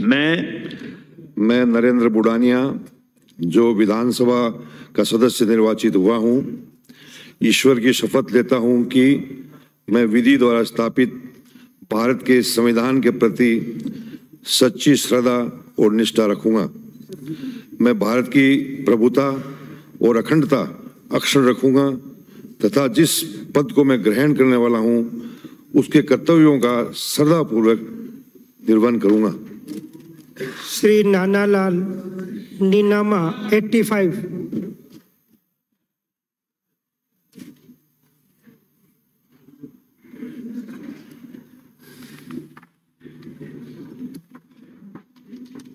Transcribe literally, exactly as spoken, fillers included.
मैं मैं नरेंद्र बुडानिया, जो विधानसभा का सदस्य निर्वाचित हुआ हूं, ईश्वर की शपथ लेता हूं कि मैं विधि द्वारा स्थापित भारत के संविधान के प्रति सच्ची श्रद्धा और निष्ठा रखूंगा। मैं भारत की प्रभुता और अखंडता अक्षुण्ण रखूंगा तथा जिस पद को मैं ग्रहण करने वाला हूं, उसके कर्तव्यों का श्रद्धापूर्वक निर्वहन करूंगा। श्री नानालाल नीनामा पचासी।